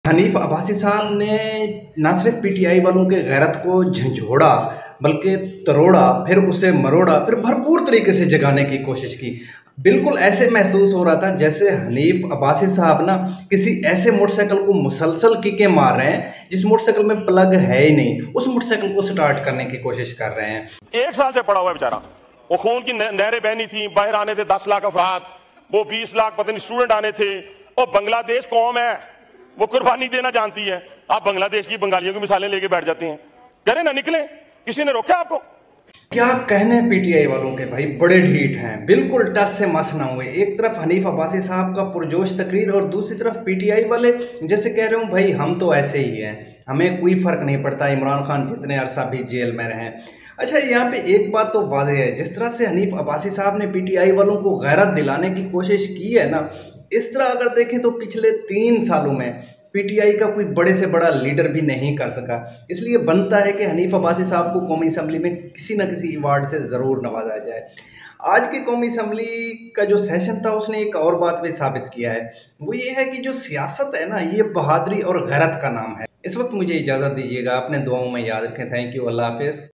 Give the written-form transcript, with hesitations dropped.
हनीफ अब्बासी साहब ने ना सिर्फ पीटीआई वालों के गैरत को झंझोड़ा बल्कि तरोड़ा, फिर उसे मरोड़ा, फिर भरपूर तरीके से जगाने की कोशिश की। बिल्कुल ऐसे महसूस हो रहा था जैसे हनीफ अब्बासी साहब ना किसी ऐसे मोटरसाइकिल को मुसलसल किकें मार रहे हैं जिस मोटरसाइकिल में प्लग है ही नहीं, उस मोटरसाइकिल को स्टार्ट करने की कोशिश कर रहे हैं। 1 साल से पड़ा हुआ है बेचारा। वो खून की नहरें बहनी थी, बाहर आने थे 10 लाख अफराद, वो 20 लाख पता नहीं स्टूडेंट आने थे। और बांग्लादेश कौम है, वो कुर्बानी देना जानती है। आप बांग्लादेश की बंगालियों की मिसालें लेके बैठ जाते हैं। करें ना, निकले, किसी ने रोका आपको? क्या कहने पीटीआई वालों के, भाई बड़े ढीठ हैं, बिल्कुल टस से मस ना हुए। एक तरफ हनीफ अब्बासी साहब का पुरजोश तकरीर और दूसरी तरफ पीटीआई वाले जैसे कह रहे हो भाई हम तो ऐसे ही हैं, हमें कोई फर्क नहीं पड़ता इमरान खान जितने अरसा भी जेल में रहें। अच्छा, यहाँ पे एक बात तो वाज़ेह है, जिस तरह से हनीफ अब्बासी साहब ने पीटीआई वालों को गैरत दिलाने की कोशिश की है ना, इस तरह अगर देखें तो पिछले 3 सालों में पीटीआई का कोई बड़े से बड़ा लीडर भी नहीं कर सका। इसलिए बनता है कि हनीफ अब्बासी साहब को कौमी असम्बली में किसी न किसी अवार्ड से ज़रूर नवाजा जाए। आज की कौमी असम्बली का जो सेशन था उसने एक और बात भी साबित किया है, वो ये है कि जो सियासत है ना, ये बहादुरी और गैरत का नाम है। इस वक्त मुझे इजाज़त दीजिएगा, अपने दुआओं में याद रखें। थैंक यू, अल्लाह हाफिज़।